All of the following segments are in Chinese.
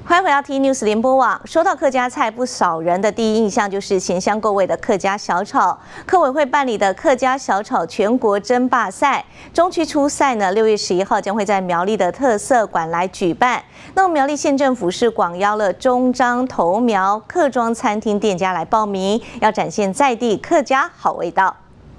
欢迎回到 T News 联播网。说到客家菜，不少人的第一印象就是咸香够味的客家小炒。客委会办理的客家小炒全国争霸赛，中区初赛呢，6月11号将会在苗栗的特色馆来举办。那么苗栗县政府是广邀了中彰头苗客庄餐厅店家来报名，要展现在地客家好味道。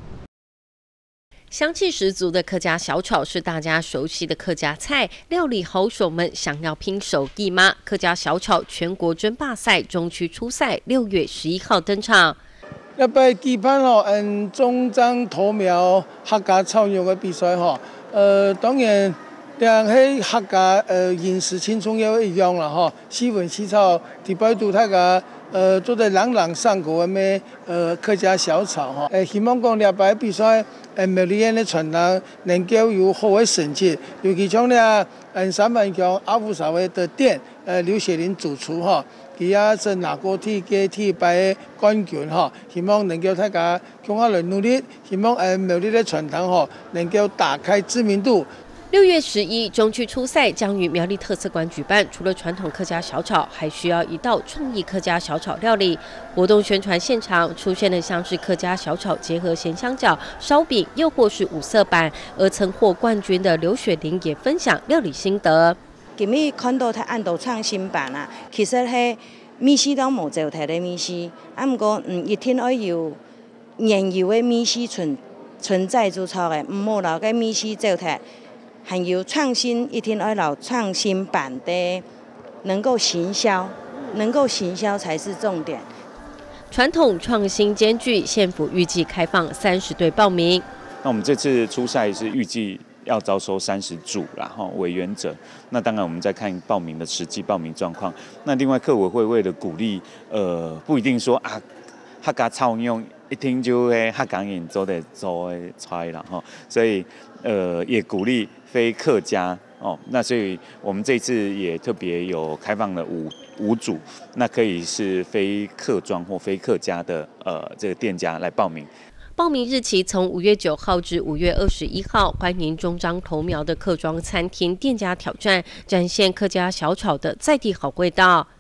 香气十足的客家小炒是大家熟悉的客家菜，料理好手们想要拼手艺吗？客家小炒全国争霸赛中区初赛6月11号登场。 一擺舉辦中彰頭苗客家炒肉嘅比賽當然兩係客家飲食輕鬆又一樣啦西文西炒第擺度大家做得朗朗上口嘅咩客家小炒希望講兩擺比賽。 苗栗縣嘅傳統能夠有好嘅成績，尤其像呢3萬強阿富沙威的店，劉雪玲主廚佢也是拿過第擺冠軍希望能夠大家共下來努力，希望苗栗嘅傳統能夠打開知名度。 6月11，中区初赛将于苗栗特色馆举办。除了传统客家小炒，还需要一道创意客家小炒料理。活动宣传现场出现的像是客家小炒结合咸香饺、烧饼，又或是五色板。而曾获冠军的刘雪玲也分享料理心得。 今日看到他按到创新版啊，其實係米絲都冇做睇的米絲，不過一定要有原有的米絲存在做炒嘅，唔好留個米絲做睇。 还有创新，一定要有创新版的，能够行销才是重点。 传统创新兼具，县府预计开放30队报名。 那我们这次初赛是预计要招收30组啦，为原则。那当然我们再看报名的实际报名状况。那另外客委会为了鼓励，不一定说啊，客家炒用一听就会客家人做的出来啦所以也鼓励。 非客家那所以我们这次也特别有开放了五组，那可以是非客庄或非客家的这个店家来报名。 报名日期从5月9号至5月21号，欢迎中彰头苗的客庄餐厅店家挑战，展现客家小炒的在地好味道。